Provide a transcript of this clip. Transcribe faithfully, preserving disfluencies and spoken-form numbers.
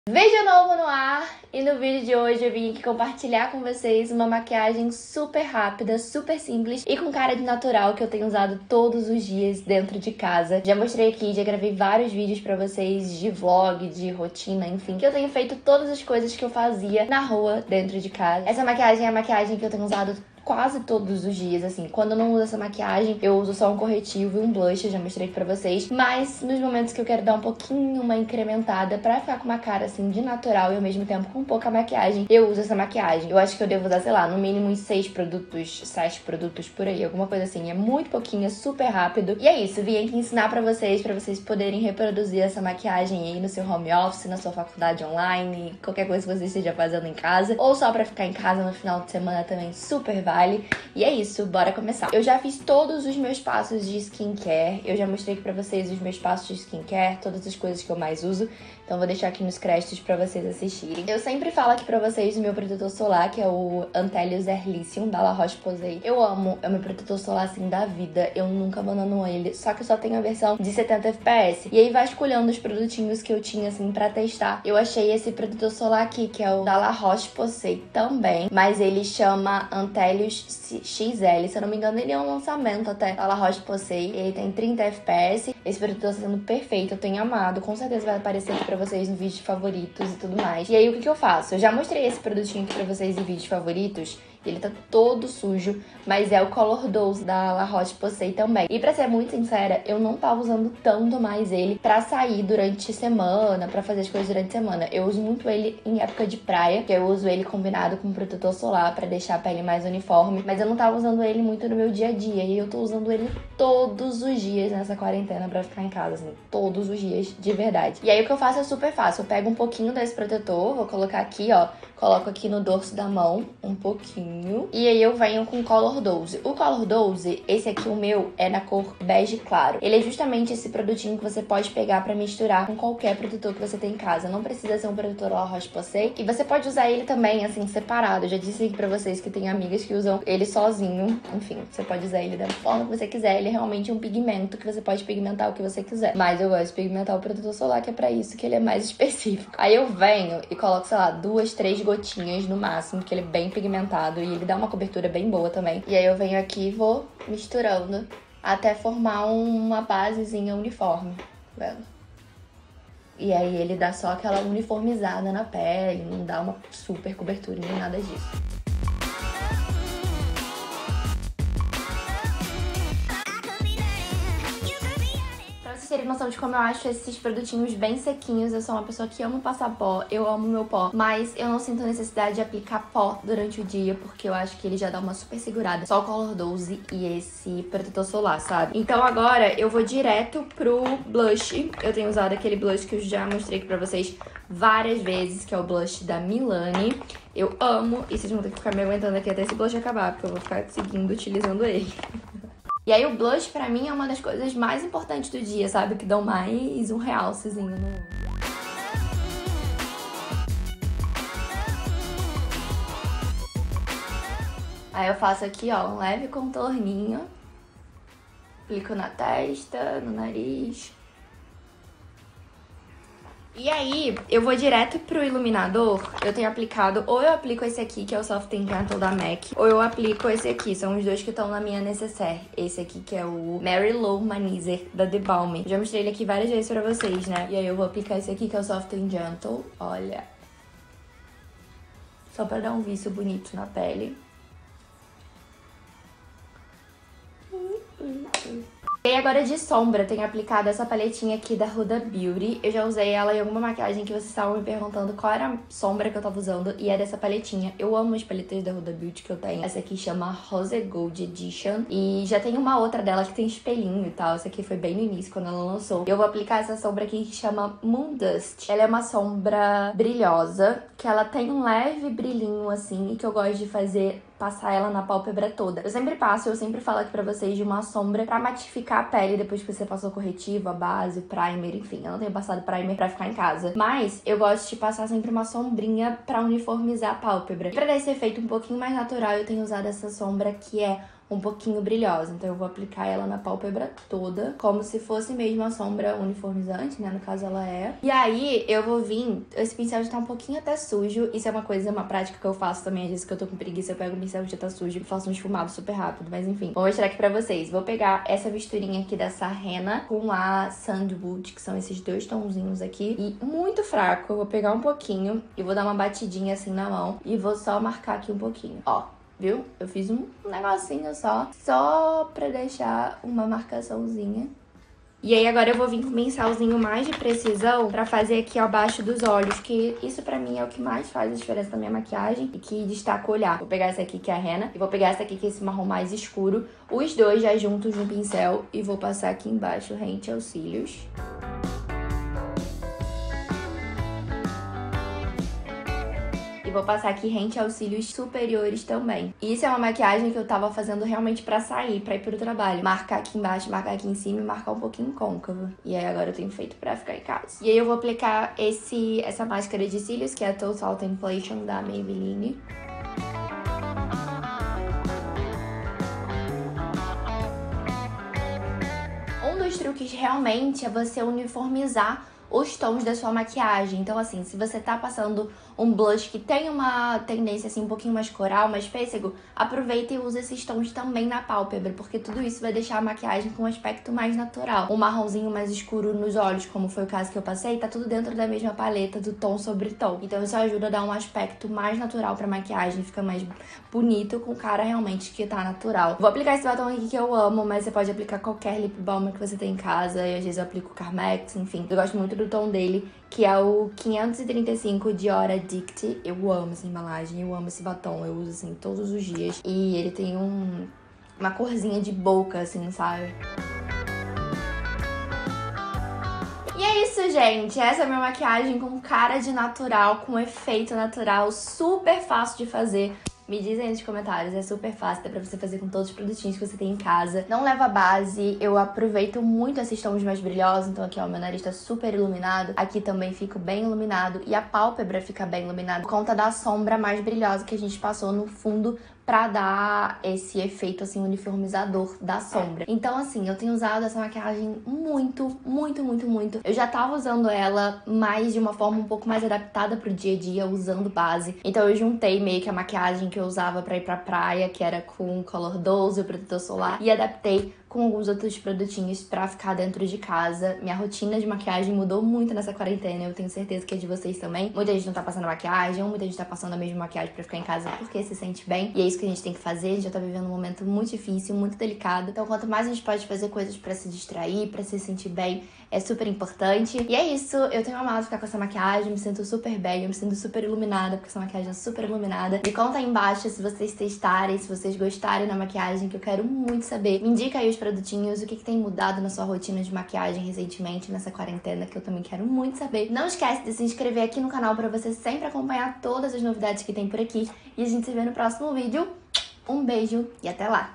Vídeo novo no ar, e no vídeo de hoje eu vim aqui compartilhar com vocês uma maquiagem super rápida, super simples e com cara de natural que eu tenho usado todos os dias dentro de casa. Já mostrei aqui, já gravei vários vídeos pra vocês de vlog, de rotina, enfim, que eu tenho feito todas as coisas que eu fazia na rua dentro de casa. Essa maquiagem é a maquiagem que eu tenho usado quase todos os dias, assim. Quando eu não uso essa maquiagem, eu uso só um corretivo e um blush, eu já mostrei aqui pra vocês. Mas nos momentos que eu quero dar um pouquinho uma incrementada pra ficar com uma cara, assim, de natural e ao mesmo tempo com pouca maquiagem, eu uso essa maquiagem. Eu acho que eu devo usar, sei lá, no mínimo uns seis produtos, sete produtos por aí, alguma coisa assim. É muito pouquinho, é super rápido. E é isso, vim aqui ensinar pra vocês, pra vocês poderem reproduzir essa maquiagem aí no seu home office, na sua faculdade online, qualquer coisa que você esteja fazendo em casa, ou só pra ficar em casa no final de semana também, super vale. E é isso, bora começar. Eu já fiz todos os meus passos de skincare, eu já mostrei aqui pra vocês os meus passos de skincare, todas as coisas que eu mais uso, então vou deixar aqui nos créditos pra vocês assistirem. Eu sempre falo aqui pra vocês do meu protetor solar, que é o Anthelios Herlicium, da La Roche-Posay. Eu amo, é o meu protetor solar, assim, da vida, eu nunca abandono ele, só que eu só tenho a versão de setenta F P S. E aí, vasculhando os produtinhos que eu tinha, assim, pra testar, eu achei esse protetor solar aqui, que é o da La Roche-Posay também, mas ele chama Anthelios X L, se eu não me engano ele é um lançamento até da La Roche-Posay, ele tem trinta F P S, esse produto tá sendo perfeito, eu tenho amado, com certeza vai aparecer aqui pra vocês no vídeo de favoritos e tudo mais. E aí o que que eu faço? Eu já mostrei esse produtinho aqui pra vocês em vídeo de favoritos, ele tá todo sujo, mas é o Color Dose da La Roche-Posay também. E pra ser muito sincera, eu não tava usando tanto mais ele pra sair durante semana, pra fazer as coisas durante a semana. Eu uso muito ele em época de praia, que eu uso ele combinado com protetor solar pra deixar a pele mais uniforme. Mas eu não tava usando ele muito no meu dia a dia, e eu tô usando ele todos os dias nessa quarentena pra ficar em casa, assim, todos os dias, de verdade. E aí o que eu faço é super fácil, eu pego um pouquinho desse protetor, vou colocar aqui, ó, coloco aqui no dorso da mão, um pouquinho. E aí eu venho com Color Dose. O Color Dose, esse aqui, o meu, é na cor bege claro. Ele é justamente esse produtinho que você pode pegar pra misturar com qualquer protetor que você tem em casa. Não precisa ser um protetor La Roche-Posay. E você pode usar ele também, assim, separado. Eu já disse aqui pra vocês que tem amigas que usam ele sozinho. Enfim, você pode usar ele da forma que você quiser. Ele é realmente um pigmento que você pode pigmentar o que você quiser. Mas eu gosto de pigmentar o protetor solar, que é pra isso, que ele é mais específico. Aí eu venho e coloco, sei lá, duas, três gotinhas no máximo, que ele é bem pigmentado. E ele dá uma cobertura bem boa também. E aí eu venho aqui e vou misturando até formar uma basezinha uniforme, tá vendo? E aí ele dá só aquela uniformizada na pele, não dá uma super cobertura nem nada disso. Terem noção de como eu acho esses produtinhos bem sequinhos. Eu sou uma pessoa que ama passar pó, eu amo meu pó, mas eu não sinto necessidade de aplicar pó durante o dia, porque eu acho que ele já dá uma super segurada. Só o Color Dose e esse protetor solar, sabe? Então agora eu vou direto pro blush. Eu tenho usado aquele blush que eu já mostrei aqui pra vocês várias vezes, que é o blush da Milani. Eu amo, e vocês vão ter que ficar me aguentando aqui até esse blush acabar, porque eu vou ficar seguindo utilizando ele. E aí o blush pra mim é uma das coisas mais importantes do dia, sabe? Que dão mais um realcezinho no... Aí eu faço aqui, ó, um leve contorninho. Aplico na testa, no nariz. E aí, eu vou direto pro iluminador. Eu tenho aplicado, ou eu aplico esse aqui, que é o Soft and Gentle da MAC, ou eu aplico esse aqui, são os dois que estão na minha necessaire. Esse aqui, que é o Mary Lou Manizer, da The Balm. Eu já mostrei ele aqui várias vezes pra vocês, né? E aí eu vou aplicar esse aqui, que é o Soft and Gentle, olha. Só pra dar um viço bonito na pele. E aí agora de sombra, eu tenho aplicado essa paletinha aqui da Huda Beauty. Eu já usei ela em alguma maquiagem que vocês estavam me perguntando qual era a sombra que eu tava usando, e é dessa paletinha. Eu amo as paletas da Huda Beauty que eu tenho. Essa aqui chama Rose Gold Edition, e já tem uma outra dela que tem espelhinho e tal. Essa aqui foi bem no início, quando ela lançou. Eu vou aplicar essa sombra aqui que chama Moon Dust. Ela é uma sombra brilhosa, que ela tem um leve brilhinho assim, e que eu gosto de fazer passar ela na pálpebra toda. Eu sempre passo, eu sempre falo aqui pra vocês de uma sombra pra matificar a pele depois que você passou o corretivo, a base, o primer, enfim. Eu não tenho passado primer pra ficar em casa. Mas eu gosto de passar sempre uma sombrinha pra uniformizar a pálpebra. E pra dar esse efeito um pouquinho mais natural, eu tenho usado essa sombra que é um pouquinho brilhosa. Então eu vou aplicar ela na pálpebra toda, como se fosse mesmo a sombra uniformizante, né? No caso ela é. E aí eu vou vir... Esse pincel já tá um pouquinho até sujo. Isso é uma coisa, uma prática que eu faço também. Às vezes que eu tô com preguiça, eu pego o pincel que já tá sujo e faço um esfumado super rápido. Mas enfim, vou mostrar aqui pra vocês. Vou pegar essa misturinha aqui dessa Henna com a Sandwood, que são esses dois tonzinhos aqui. E muito fraco. Eu vou pegar um pouquinho e vou dar uma batidinha assim na mão. E vou só marcar aqui um pouquinho. Ó. Viu? Eu fiz um negocinho só, só pra deixar uma marcaçãozinha. E aí agora eu vou vir com um pincelzinho mais de precisão pra fazer aqui abaixo dos olhos, que isso pra mim é o que mais faz a diferença na minha maquiagem e que destaca o olhar. Vou pegar essa aqui que é a Henna e vou pegar essa aqui que é esse marrom mais escuro, os dois já juntos no pincel e vou passar aqui embaixo rente aos cílios. Vou passar aqui rente aos cílios superiores também. Isso é uma maquiagem que eu tava fazendo realmente pra sair, pra ir pro trabalho. Marcar aqui embaixo, marcar aqui em cima e marcar um pouquinho côncavo. E aí agora eu tenho feito pra ficar em casa. E aí eu vou aplicar esse, essa máscara de cílios, que é a Total Templation da Maybelline. Um dos truques realmente é você uniformizar os tons da sua maquiagem. Então, assim, se você tá passando um blush que tem uma tendência, assim, um pouquinho mais coral, mais pêssego, aproveita e usa esses tons também na pálpebra, porque tudo isso vai deixar a maquiagem com um aspecto mais natural. Um marronzinho mais escuro nos olhos, como foi o caso que eu passei, tá tudo dentro da mesma paleta do tom sobre tom. Então, isso ajuda a dar um aspecto mais natural pra maquiagem, fica mais bonito com cara realmente que tá natural. Vou aplicar esse batom aqui que eu amo, mas você pode aplicar qualquer lip balm que você tem em casa, e às vezes eu aplico Carmex, enfim. Eu gosto muito do tom dele, que é o quinhentos e trinta e cinco Dior Addict. Eu amo essa embalagem, eu amo esse batom, eu uso assim todos os dias. E ele tem um, uma corzinha de boca, assim, sabe? E é isso, gente. Essa é a minha maquiagem com cara de natural, com efeito natural, super fácil de fazer. Me dizem aí nos comentários, é super fácil, dá pra você fazer com todos os produtinhos que você tem em casa. Não leva base, eu aproveito muito esses tons mais brilhosos, então aqui ó, meu nariz tá super iluminado, aqui também fico bem iluminado e a pálpebra fica bem iluminada por conta da sombra mais brilhosa que a gente passou no fundo pra dar esse efeito, assim, uniformizador da sombra. Então, assim, eu tenho usado essa maquiagem muito, muito, muito, muito. Eu já tava usando ela, mas de uma forma um pouco mais adaptada pro dia a dia, usando base. Então eu juntei meio que a maquiagem que eu usava pra ir pra praia, que era com Color doze, o protetor solar, e adaptei com alguns outros produtinhos pra ficar dentro de casa. Minha rotina de maquiagem mudou muito nessa quarentena, eu tenho certeza que é de vocês também. Muita gente não tá passando maquiagem, ou muita gente tá passando a mesma maquiagem pra ficar em casa porque se sente bem. E é isso que a gente tem que fazer, a gente já tá vivendo um momento muito difícil, muito delicado. Então quanto mais a gente pode fazer coisas pra se distrair, pra se sentir bem, é super importante. E é isso, eu tenho amado ficar com essa maquiagem, me sinto super bem, eu me sinto super iluminada, porque essa maquiagem é super iluminada. Me conta aí embaixo se vocês testarem, se vocês gostarem da maquiagem, que eu quero muito saber. Me indica aí os produtinhos, o que, que tem mudado na sua rotina de maquiagem recentemente, nessa quarentena, que eu também quero muito saber. Não esquece de se inscrever aqui no canal pra você sempre acompanhar todas as novidades que tem por aqui. E a gente se vê no próximo vídeo. Um beijo e até lá!